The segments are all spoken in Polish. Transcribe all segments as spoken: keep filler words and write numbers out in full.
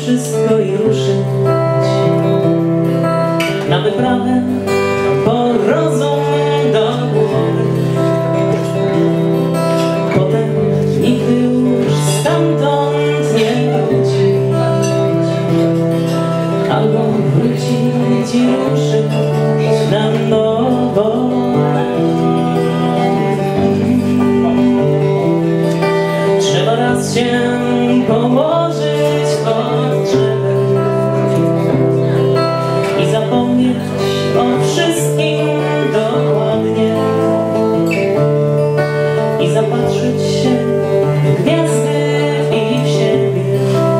wszystko i ruszyć na wyprawę po rozum do góry. Potem nigdy już stamtąd nie wrócić, albo wrócić i ruszyć na nowo. Trzeba raz się położyć pod drzewem i zapomnieć o wszystkim dokładnie i zapatrzyć się w gwiazdy i w siebie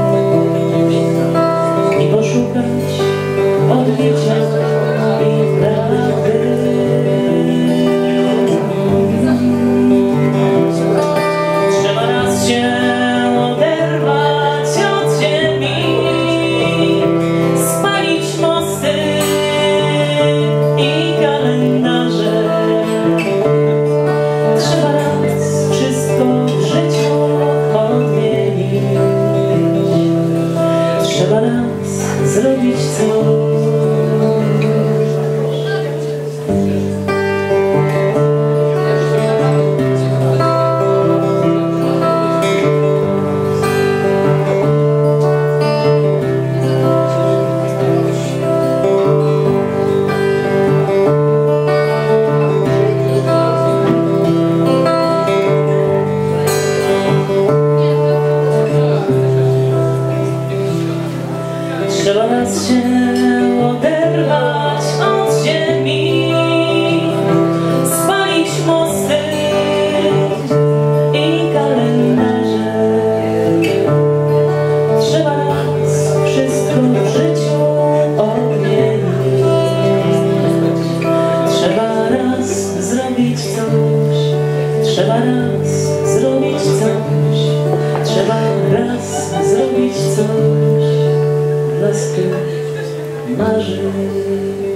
i poszukać odbicia i prawdy. Trzeba raz się oderwać od ziemi, spalić mosty i kalendarze. Trzeba raz wszystko w życiu odmienić. Trzeba raz zrobić coś. Trzeba raz się oderwać od ziemi, spalić mosty i kalendarze. Trzeba raz wszystko w życiu odmienić. Trzeba raz zrobić coś. Trzeba raz zrobić coś. Trzeba raz zrobić coś dla swych marzeń.